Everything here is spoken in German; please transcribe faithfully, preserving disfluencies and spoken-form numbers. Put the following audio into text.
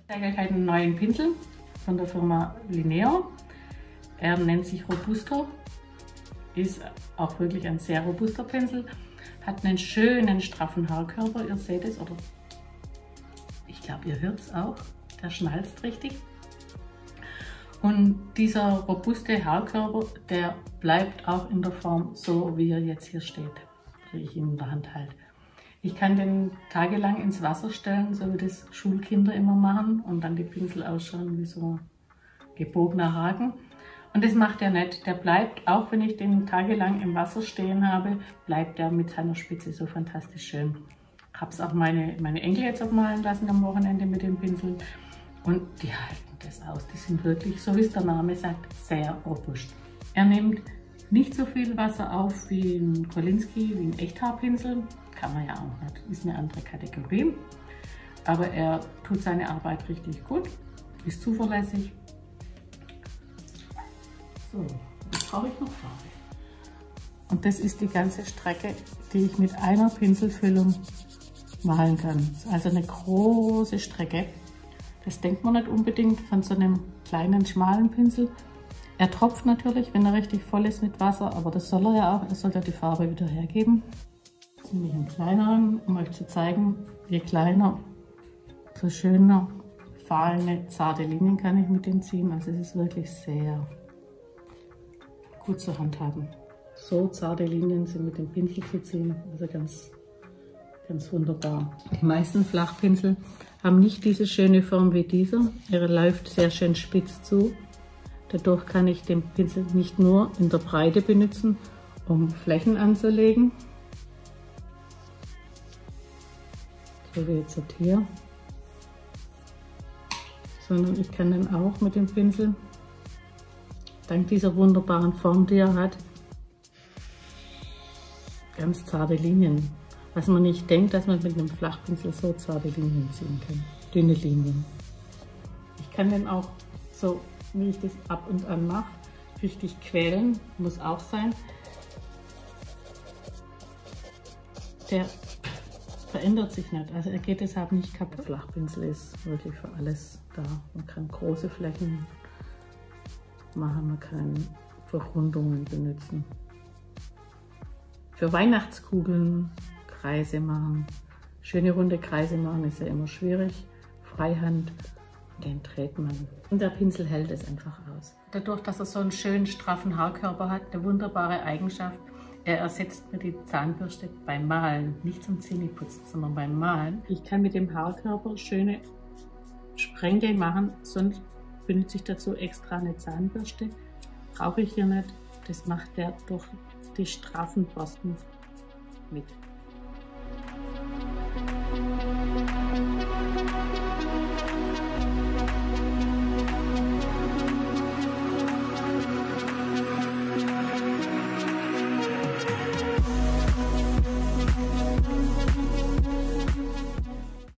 Ich zeige euch einen neuen Pinsel von der Firma Lineo. Er nennt sich Robusto, ist auch wirklich ein sehr robuster Pinsel, hat einen schönen straffen Haarkörper, ihr seht es, oder ich glaube ihr hört es auch, der schnalzt richtig. Und dieser robuste Haarkörper, der bleibt auch in der Form so, wie er jetzt hier steht, wie ich ihn in der Hand halte. Ich kann den tagelang ins Wasser stellen, so wie das Schulkinder immer machen, und dann die Pinsel ausschauen wie so gebogener Haken. Und das macht er nicht. Der bleibt, auch wenn ich den tagelang im Wasser stehen habe, bleibt er mit seiner Spitze so fantastisch schön. Ich habe es auch meine, meine Enkel jetzt abmalen lassen am Wochenende mit dem Pinsel. Und die halten das aus. Die sind wirklich, so wie es der Name sagt, sehr robust. Er nimmt nicht so viel Wasser auf wie ein Kolinsky, wie ein Echthaarpinsel. Kann man ja auch nicht, ist eine andere Kategorie. Aber er tut seine Arbeit richtig gut, ist zuverlässig. So, jetzt brauche ich noch Farbe. Und das ist die ganze Strecke, die ich mit einer Pinselfüllung malen kann. Das ist also eine große Strecke. Das denkt man nicht unbedingt von so einem kleinen, schmalen Pinsel. Er tropft natürlich, wenn er richtig voll ist mit Wasser, aber das soll er ja auch. Er soll ja die Farbe wieder hergeben. Jetzt nehme ich einen kleineren, um euch zu zeigen, je kleiner, so schöner, fahlene, zarte Linien kann ich mit dem ziehen. Also es ist wirklich sehr gut zu handhaben. So zarte Linien sind mit dem Pinsel zu ziehen, also ganz, ganz wunderbar. Die meisten Flachpinsel haben nicht diese schöne Form wie dieser. Er läuft sehr schön spitz zu. Dadurch kann ich den Pinsel nicht nur in der Breite benutzen, um Flächen anzulegen, so wie jetzt hier, sondern ich kann dann auch mit dem Pinsel, dank dieser wunderbaren Form, die er hat, ganz zarte Linien. Was man nicht denkt, dass man mit einem Flachpinsel so zarte Linien ziehen kann, dünne Linien. Ich kann den auch so, wie ich das ab und an mache, richtig quälen, muss auch sein. Der verändert sich nicht, also er geht deshalb nicht kaputt. Flachpinsel ist wirklich für alles da. Man kann große Flächen machen, man kann Verrundungen benutzen. Für Weihnachtskugeln Kreise machen. Schöne runde Kreise machen ist ja immer schwierig. Freihand, den dreht man. Und der Pinsel hält es einfach aus. Dadurch, dass er so einen schönen, straffen Haarkörper hat, eine wunderbare Eigenschaft, er ersetzt mir die Zahnbürste beim Malen, nicht zum Zähneputzen, sondern beim Malen. Ich kann mit dem Haarkörper schöne Sprenkel machen, sonst benutze ich dazu extra eine Zahnbürste. Brauche ich hier nicht, das macht der durch die straffen Borsten mit.